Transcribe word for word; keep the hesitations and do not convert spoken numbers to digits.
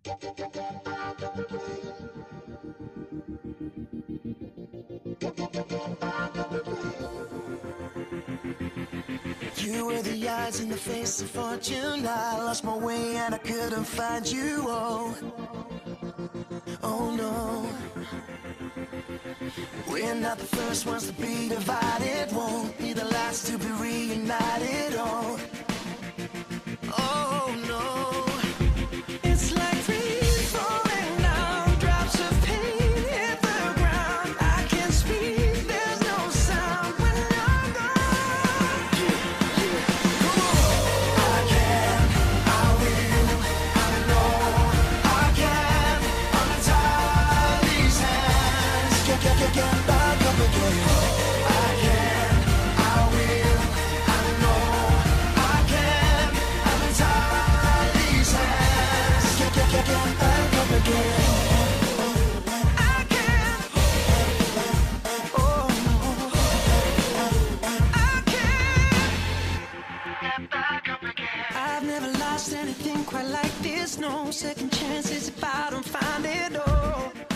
You were the eyes in the face of fortune. I lost my way and I couldn't find you. Oh, oh no. We're not the first ones to be divided. Won't be the last to be reunited. Oh, oh no. It's like trees falling down, drops of pain hit the ground. I can't speak, there's no sound when you're gone. Yeah, yeah, come on. I can, I will, I know I can untie these hands. Get, get, get, get back up again. I can, I will, I know I can untie these hands. Get, get, get, get back up again. I can, oh no, I can get back up again. I've never lost anything quite like this. No second chances if I don't find it. Oh.